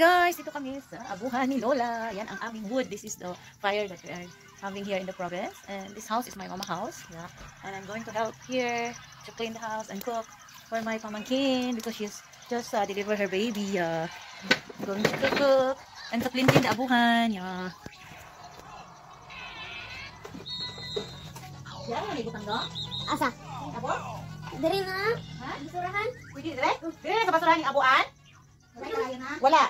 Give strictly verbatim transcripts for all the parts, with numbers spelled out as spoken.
guys, dito kami sa abuhan ni Lola. Yan ang aming wood. This is the fire that we are having here in the province. And this house is my mama house. Yeah. And I'm going to help here to clean the house and cook for my pamangkin because she's just uh, delivered her baby. Uh, I'm going to cook and to clean din the abuhan. Yeah. Yan, may butang no? Asa? Abo? Dari na? Ha? Basurahan? Pwede dire? Dire sa basurahan ni abuan? Wala na. Wala.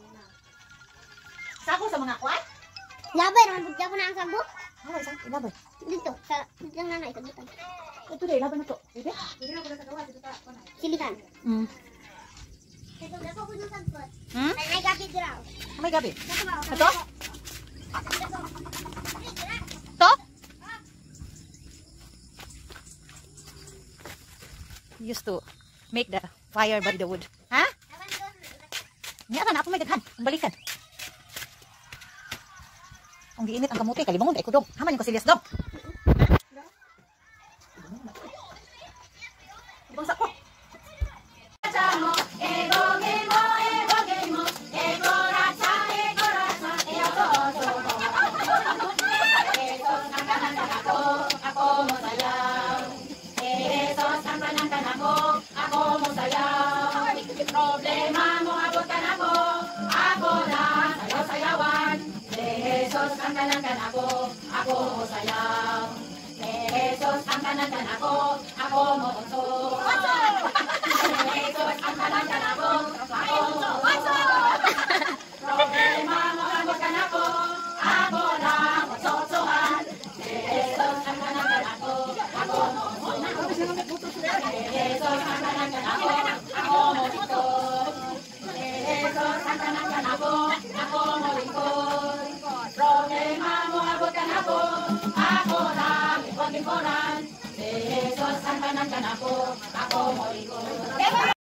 Sako sa mga kwan? Labay naman bugya ko na ang sabok. Wala, isang ilabay. Dito sa dito na na ikabutan. Ito din, ilabay na to. Pwede? Pwede na pala sa gawa. Dito ta. Silikan. Hmm. Ito dako ko ng sabot. Hmm? Ay may gabi diraw. Oh my gabi. Ito? Ito? Ito? Used to make the fire by the wood. Ha? Niya ka na ako may daghan. Ang balikan. Ang giinit ang kamuti. Kalibangon kay kudog. Haman yung kasilyas dog. Ibang sako. Problema mo abutan ako, ako na sayaw-sayawan. De Jesus ang kanangkan ako, ako mo sayaw. De Jesus ang kanangkan ako, ako mo uso. De Jesus ang kanangkan ako, ako mo uso. Problema mo abutan ako, ako na uso-usohan. De Jesus ang kanangkan ako, ako mo uso. De Jesus ang kanangkan ako, ako mo uso. Problema mo abutan ako, ako lang ipag-imporan. Si Jesus ang kanangkan ako, ako mo ikot.